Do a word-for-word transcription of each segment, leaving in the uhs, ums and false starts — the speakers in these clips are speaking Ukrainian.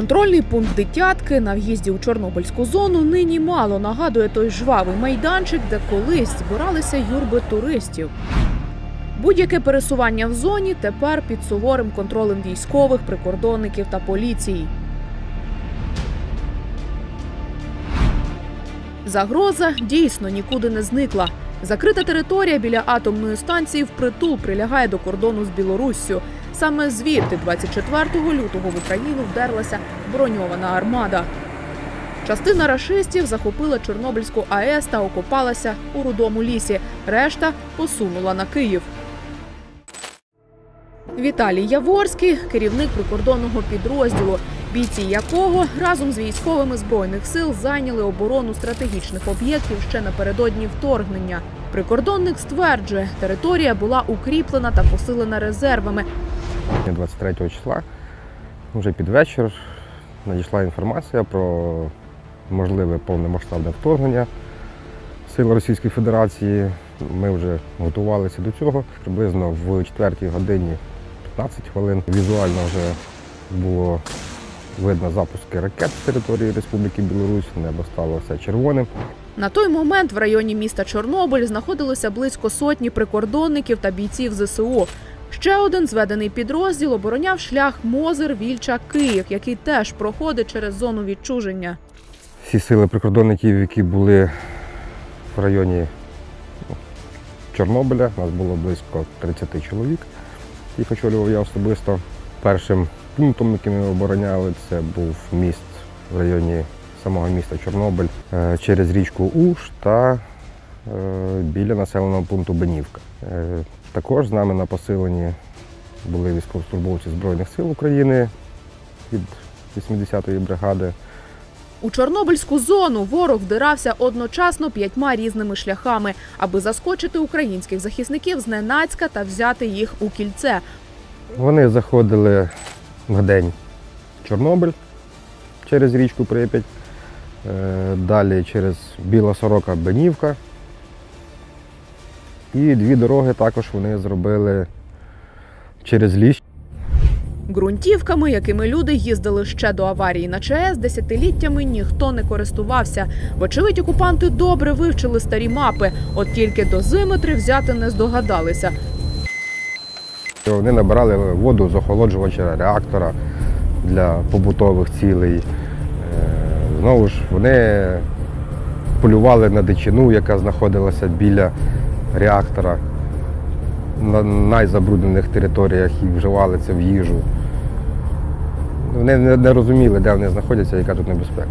Контрольний пункт «Дитятки» на в'їзді у Чорнобильську зону нині мало нагадує той жвавий майданчик, де колись збиралися юрби туристів. Будь-яке пересування в зоні тепер під суворим контролем військових, прикордонників та поліції. Загроза дійсно нікуди не зникла. Закрита територія біля атомної станції впритул прилягає до кордону з Білоруссю. Саме звідти двадцять четвертого лютого в Україну вдерлася броньована армада. Частина рашистів захопила Чорнобильську АЕС та окопалася у Рудому лісі. Решта посунула на Київ. Віталій Яворський – керівник прикордонного підрозділу, бійці якого разом з військовими Збройних сил зайняли оборону стратегічних об'єктів ще напередодні вторгнення. Прикордонник стверджує, територія була укріплена та посилена резервами. двадцять третього числа, вже під вечір, надійшла інформація про можливе повномасштабне вторгнення сил Російської Федерації. Ми вже готувалися до цього. Приблизно в четвертій годині п'ятнадцять хвилин візуально вже було видно запуски ракет з території Республіки Білорусь, небо стало все червоним. На той момент в районі міста Чорнобиль знаходилося близько сотні прикордонників та бійців ЗСУ. Ще один зведений підрозділ обороняв шлях Мозир-Вільча-Київ, який теж проходить через зону відчуження. Всі сили прикордонників, які були в районі Чорнобиля, нас було близько тридцяти чоловік, їх очолював я особисто. Першим пунктом, який ми обороняли, це був міст в районі самого міста Чорнобиль через річку Уж та біля населеного пункту Бенівка. Також з нами на посиленні були військовослужбовці Збройних сил України від вісімдесятої бригади. У Чорнобильську зону ворог вдирався одночасно п'ятьма різними шляхами, аби заскочити українських захисників зненацька та взяти їх у кільце. Вони заходили в день в Чорнобиль через річку Прип'ять, далі через Біла Сорока, Бенівка. І дві дороги також вони зробили через ліс. Ґрунтівками, якими люди їздили ще до аварії на ЧАЕС, десятиліттями ніхто не користувався. Вочевидь, окупанти добре вивчили старі мапи, от тільки дозиметри взяти не здогадалися. Вони набирали воду з охолоджувача реактора для побутових цілей. Знову ж, вони полювали на дичину, яка знаходилася біля реактора, на найзабруднених територіях і вживали це в їжу. Вони не розуміли, де вони знаходяться, яка тут небезпека.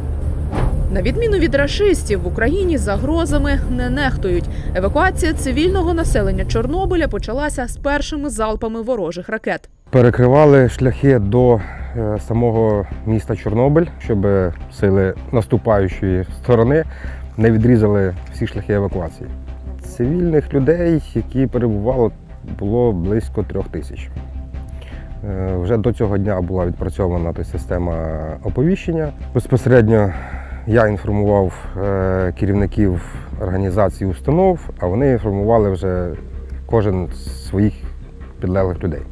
На відміну від рашистів, в Україні загрозами не нехтують. Евакуація цивільного населення Чорнобиля почалася з першими залпами ворожих ракет. Перекривали шляхи до самого міста Чорнобиль, щоб сили наступаючої сторони не відрізали всі шляхи евакуації. Цивільних людей, які перебували, було близько трьох тисяч. Вже до цього дня була відпрацьована система оповіщення. Безпосередньо я інформував керівників організацій, установ, а вони інформували вже кожен з своїх підлеглих людей.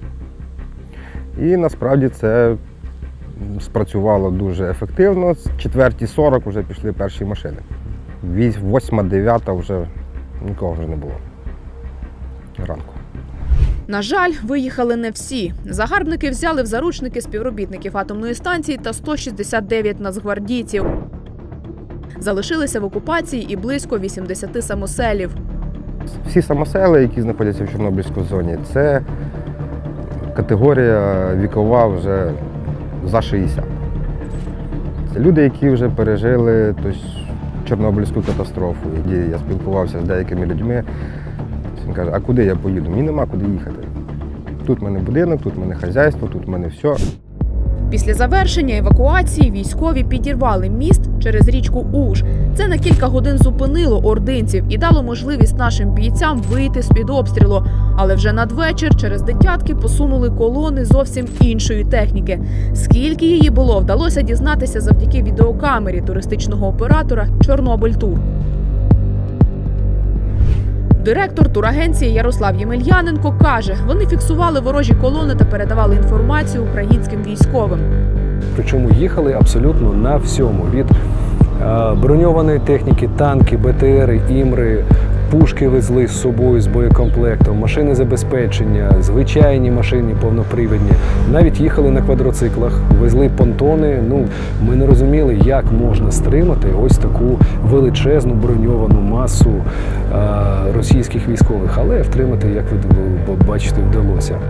І насправді це спрацювало дуже ефективно. З четвертій сорок вже пішли перші машини. восьма-дев'ята вже нікого вже не було ранку. На жаль, виїхали не всі. Загарбники взяли в заручники співробітників атомної станції та сто шістдесят дев'ять нацгвардійців. Залишилися в окупації і близько вісімдесяти самоселів. Всі самосели, які знаходяться в Чорнобильській зоні, це категорія вікова вже за шістдесят. Це люди, які вже пережили тобто, Чорнобильську катастрофу. Я спілкувався з деякими людьми. Він каже, а куди я поїду? Мені нема куди їхати. Тут в мене будинок, тут в мене хазяйство, тут в мене все. Після завершення евакуації військові підірвали міст через річку Уж. Це на кілька годин зупинило ординців і дало можливість нашим бійцям вийти з-під обстрілу. Але вже надвечір через Дитятки посунули колони зовсім іншої техніки. Скільки її було, вдалося дізнатися завдяки відеокамері туристичного оператора «Чорнобиль Тур». Директор турагенції Ярослав Ємельяненко каже, вони фіксували ворожі колони та передавали інформацію українським військовим. Причому їхали абсолютно на всьому. Від е, броньованої техніки, танки, Б Т Ери, імри, пушки везли з собою з боєкомплектом, машини забезпечення, звичайні машини повнопривідні. Навіть їхали на квадроциклах, везли понтони. Ну, ми не розуміли, як можна стримати ось таку величезну броньовану масу е, російських військових. Але втримати, як ви бачите, вдалося.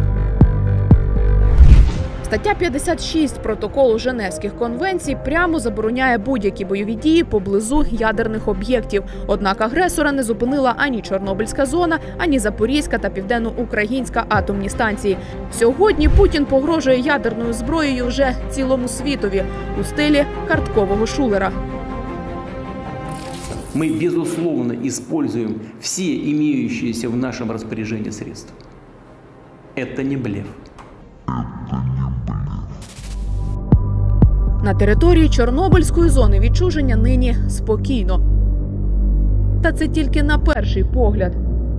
Стаття п'ятдесят шість протоколу Женевських конвенцій прямо забороняє будь-які бойові дії поблизу ядерних об'єктів. Однак агресора не зупинила ані Чорнобильська зона, ані Запорізька та Південноукраїнська атомні станції. Сьогодні Путін погрожує ядерною зброєю вже цілому світові у стилі карткового шулера. Мы, безусловно, используем все имеющиеся в нашем распоряжении средства. Это не блеф. На території Чорнобильської зони відчуження нині спокійно. Та це тільки на перший погляд.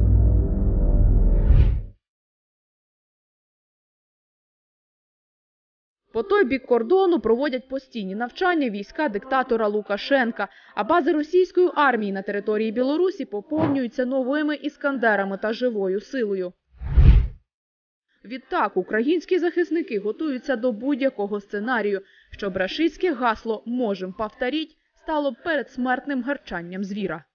По той бік кордону проводять постійні навчання війська диктатора Лукашенка, а бази російської армії на території Білорусі поповнюються новими іскандерами та живою силою. Відтак, українські захисники готуються до будь-якого сценарію, щоб рашистське гасло «можем повторіть» стало передсмертним гарчанням звіра.